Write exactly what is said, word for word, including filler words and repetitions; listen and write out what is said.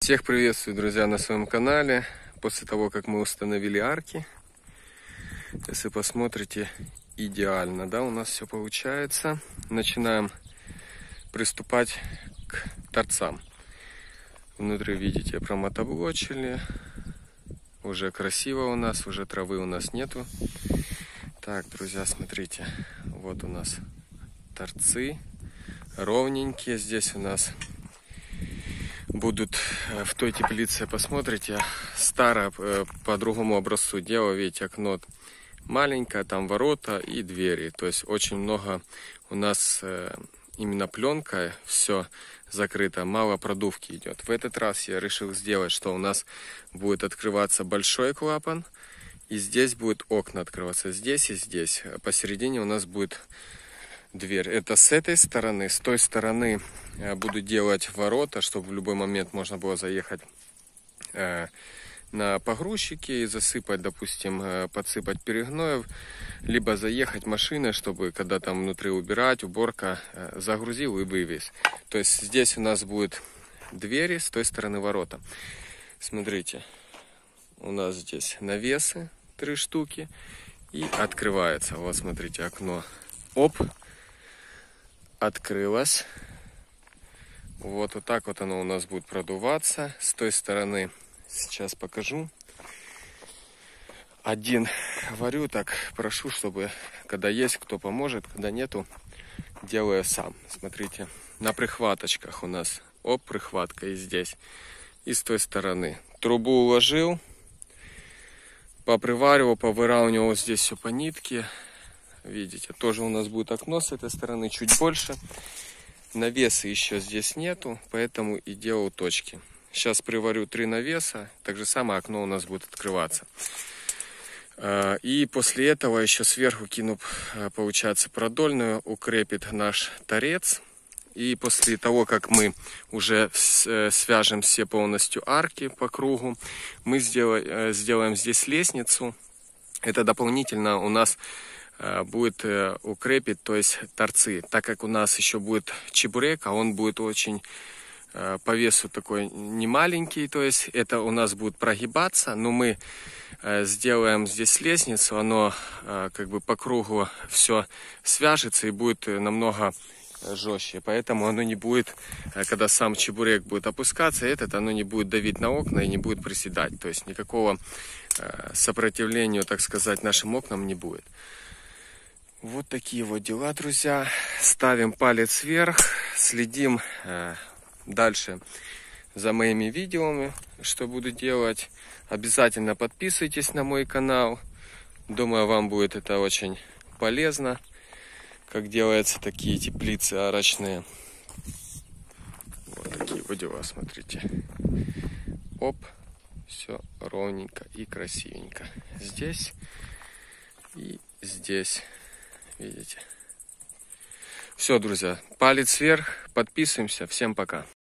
Всех приветствую, друзья, на своем канале. После того, как мы установили арки, если посмотрите, идеально, да, у нас все получается. Начинаем приступать к торцам. Внутри, видите, промотоблочили. Уже красиво у нас, уже травы у нас нету. Так, друзья, смотрите, вот у нас торцы ровненькие. Здесь у нас будут в той теплице, посмотрите, старое по другому образцу дело, видите, окно маленькое, там ворота и двери, то есть очень много у нас именно пленка, все закрыто, мало продувки идет. В этот раз я решил сделать, что у нас будет открываться большой клапан, и здесь будет окна открываться, здесь и здесь, посередине у нас будет дверь. Это с этой стороны. С той стороны буду делать ворота, чтобы в любой момент можно было заехать э, на погрузчики и засыпать, допустим, э, подсыпать перегноев, либо заехать машиной, чтобы когда там внутри убирать, уборка, э, загрузил и вывез. То есть здесь у нас будет двери, с той стороны ворота. Смотрите, у нас здесь навесы, три штуки, и открывается. Вот смотрите, окно. Оп! Открылось. Вот, вот так вот оно у нас будет продуваться. С той стороны сейчас покажу. Один варю, так прошу, чтобы когда есть, кто поможет, когда нету, делаю сам. Смотрите, на прихваточках у нас, оп, прихватка и здесь, и с той стороны. Трубу уложил, поприваривал, повыравнивал здесь все по нитке. Видите, тоже у нас будет окно с этой стороны, чуть больше. Навеса еще здесь нету, поэтому и делал точки. Сейчас приварю три навеса, так же самое окно у нас будет открываться. И после этого еще сверху кину, получается, продольную, укрепит наш торец. И после того, как мы уже свяжем все полностью арки по кругу, мы сделаем, сделаем здесь лестницу. Это дополнительно у нас будет укрепить, то есть торцы, так как у нас еще будет чебурек, а он будет очень по весу такой не маленький, то есть это у нас будет прогибаться, но мы сделаем здесь лестницу, оно как бы по кругу все свяжется и будет намного жестче, поэтому оно не будет, когда сам чебурек будет опускаться, этот оно не будет давить на окна и не будет приседать, то есть никакого сопротивления, так сказать, нашим окнам не будет. Вот такие вот дела, друзья. Ставим палец вверх, следим э, дальше за моими видео, что буду делать. Обязательно подписывайтесь на мой канал. Думаю, вам будет это очень полезно, как делаются такие теплицы арочные. Вот такие вот дела, смотрите. Оп, все ровненько и красивенько. Здесь и здесь. Видите? Все, друзья, палец вверх, подписываемся. Всем пока.